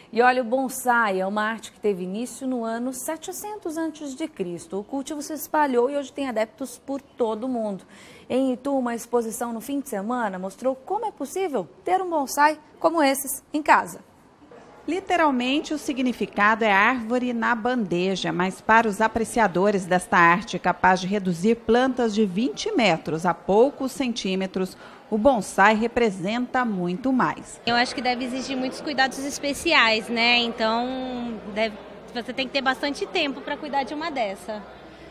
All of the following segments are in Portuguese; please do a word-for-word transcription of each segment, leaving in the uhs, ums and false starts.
E olha, o bonsai é uma arte que teve início no ano setecentos antes de Cristo. O cultivo se espalhou e hoje tem adeptos por todo o mundo. Em Itu, uma exposição no fim de semana mostrou como é possível ter um bonsai como esses em casa. Literalmente, o significado é árvore na bandeja, mas para os apreciadores desta arte capaz de reduzir plantas de vinte metros a poucos centímetros, o bonsai representa muito mais. Eu acho que deve exigir muitos cuidados especiais, né? Então, deve, você tem que ter bastante tempo para cuidar de uma dessa.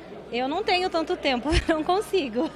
Eu não tenho tanto tempo, não consigo.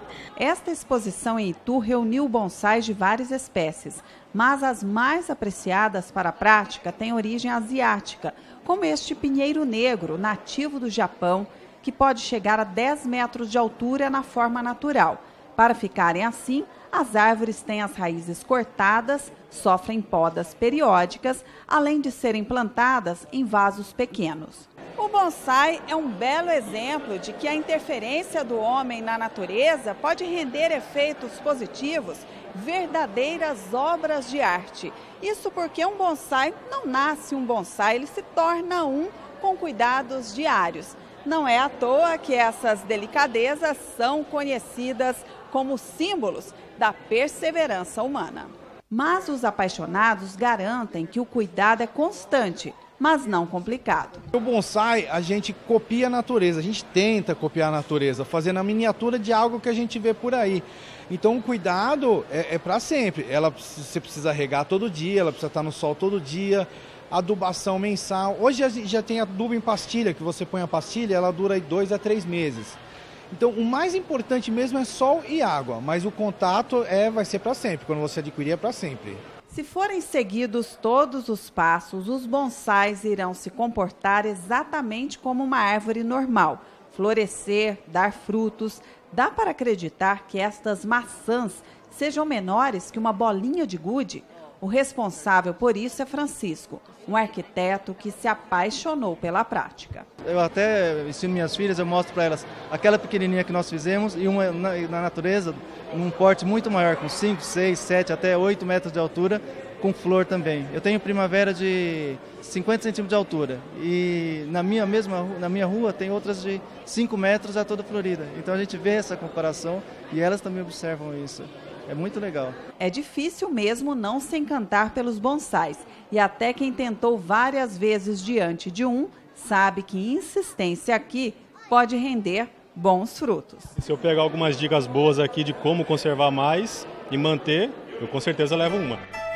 Esta exposição em Itu reuniu bonsais de várias espécies, mas as mais apreciadas para a prática têm origem asiática, como este pinheiro negro, nativo do Japão, que pode chegar a dez metros de altura na forma natural. Para ficarem assim, as árvores têm as raízes cortadas, sofrem podas periódicas, além de serem plantadas em vasos pequenos. O bonsai é um belo exemplo de que a interferência do homem na natureza pode render efeitos positivos, verdadeiras obras de arte. Isso porque um bonsai não nasce um bonsai, ele se torna um com cuidados diários. Não é à toa que essas delicadezas são conhecidas como símbolos da perseverança humana. Mas os apaixonados garantem que o cuidado é constante, mas não complicado. O bonsai, a gente copia a natureza, a gente tenta copiar a natureza, fazendo a miniatura de algo que a gente vê por aí. Então o cuidado é, é para sempre. Ela, você precisa regar todo dia, ela precisa estar no sol todo dia, adubação mensal. Hoje já tem adubo em pastilha, que você põe a pastilha, ela dura dois a três meses. Então o mais importante mesmo é sol e água, mas o contato é, vai ser para sempre, quando você adquirir é para sempre. Se forem seguidos todos os passos, os bonsais irão se comportar exatamente como uma árvore normal, florescer, dar frutos. Dá para acreditar que estas maçãs sejam menores que uma bolinha de gude? O responsável por isso é Francisco, um arquiteto que se apaixonou pela prática. Eu até ensino minhas filhas, eu mostro para elas aquela pequenininha que nós fizemos e uma na, na natureza, num porte muito maior, com cinco, seis, sete, até oito metros de altura, com flor também. Eu tenho primavera de cinquenta centímetros de altura e na minha mesma na minha rua tem outras de cinco metros, a toda florida. Então a gente vê essa comparação e elas também observam isso. É muito legal. É difícil mesmo não se encantar pelos bonsais. E até quem tentou várias vezes diante de um, sabe que insistência aqui pode render bons frutos. Se eu pegar algumas dicas boas aqui de como conservar mais e manter, eu com certeza levo uma.